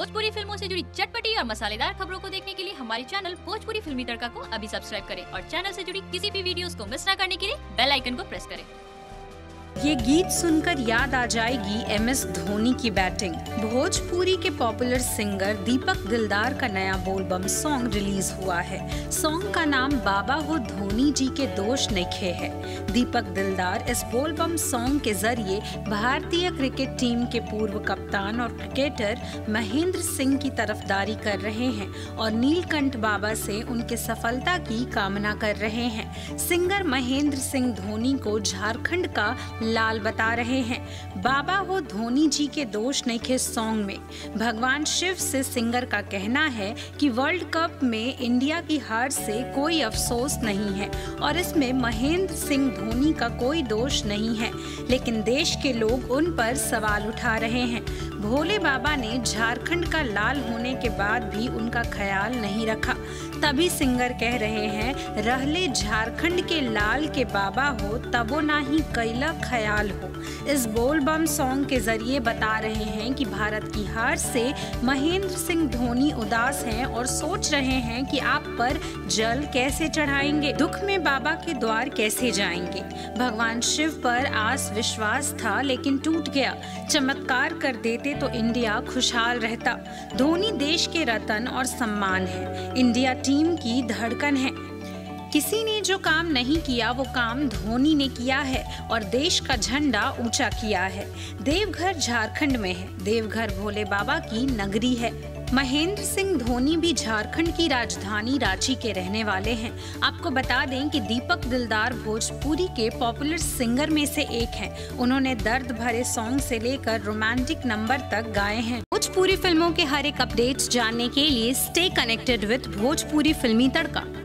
भोजपुरी फिल्मों से जुड़ी चटपटी और मसालेदार खबरों को देखने के लिए हमारे चैनल भोजपुरी फिल्मी तड़का को अभी सब्सक्राइब करें और चैनल से जुड़ी किसी भी वीडियोस को मिस न करने के लिए बेल आइकन को प्रेस करें। ये गीत सुनकर याद आ जाएगी MS धोनी की बैटिंग। भोजपुरी के पॉपुलर सिंगर दीपक दिलदार का नया बोलबम सॉन्ग रिलीज हुआ है। सॉन्ग का नाम बाबा हो धोनी जी के दोष नइखे है। दीपक दिलदार इस बोलबम सॉन्ग के जरिए भारतीय क्रिकेट टीम के पूर्व कप्तान और क्रिकेटर महेंद्र सिंह की तरफदारी कर रहे हैं और नीलकंठ बाबा से उनके सफलता की कामना कर रहे हैं। सिंगर महेंद्र सिंह धोनी को झारखंड का लाल बता रहे हैं। बाबा हो धोनी जी के दोष नइखे सॉन्ग में भगवान शिव से सिंगर का कहना है कि वर्ल्ड कप में इंडिया की हार से कोई अफसोस नहीं है और इसमें महेंद्र सिंह धोनी का कोई दोष नहीं है, लेकिन देश के लोग उन पर सवाल उठा रहे हैं। भोले बाबा ने झारखंड का लाल होने के बाद भी उनका ख्याल नहीं रखा। तभी सिंगर कह रहे हैं, रहले झारखंड के लाल के बाबा हो तबो ना ही कैला ख्याल हो। इस बोलबम सॉन्ग के जरिए बता रहे हैं कि भारत की हार से महेंद्र सिंह धोनी उदास हैं और सोच रहे हैं कि आप पर जल कैसे चढ़ाएंगे, दुख में बाबा के द्वार कैसे जाएंगे। भगवान शिव पर आस विश्वास था लेकिन टूट गया। चमत्कार कर देते तो इंडिया खुशहाल रहता। धोनी देश के रतन और सम्मान है, इंडिया टीम की धड़कन है। किसी ने जो काम नहीं किया वो काम धोनी ने किया है और देश का झंडा ऊंचा किया है। देवघर झारखंड में है, देवघर भोले बाबा की नगरी है। महेंद्र सिंह धोनी भी झारखंड की राजधानी रांची के रहने वाले हैं। आपको बता दें कि दीपक दिलदार भोजपुरी के पॉपुलर सिंगर में से एक हैं। उन्होंने दर्द भरे सॉन्ग से लेकर रोमांटिक नंबर तक गाए हैं। भोजपुरी फिल्मों के हर एक अपडेट्स जानने के लिए स्टे कनेक्टेड विद भोजपुरी फिल्मी तड़का।